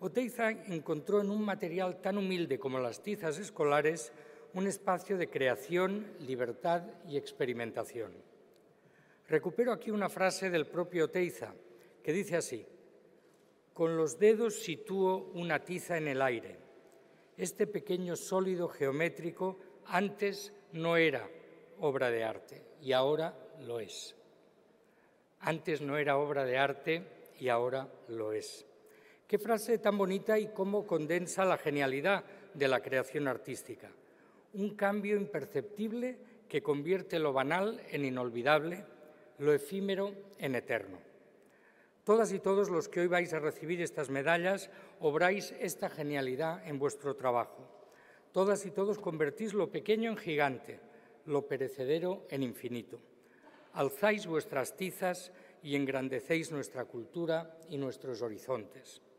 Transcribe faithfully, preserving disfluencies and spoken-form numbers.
Oteiza encontró en un material tan humilde como las tizas escolares un espacio de creación, libertad y experimentación. Recupero aquí una frase del propio Oteiza, que dice así: «Con los dedos sitúo una tiza en el aire. Este pequeño sólido geométrico antes no era obra de arte y ahora lo es». Antes no era obra de arte y ahora lo es. Qué frase tan bonita y cómo condensa la genialidad de la creación artística. Un cambio imperceptible que convierte lo banal en inolvidable, lo efímero en eterno. Todas y todos los que hoy vais a recibir estas medallas obráis esta genialidad en vuestro trabajo. Todas y todos convertís lo pequeño en gigante, lo perecedero en infinito. Alzáis vuestras tizas y engrandecéis nuestra cultura y nuestros horizontes.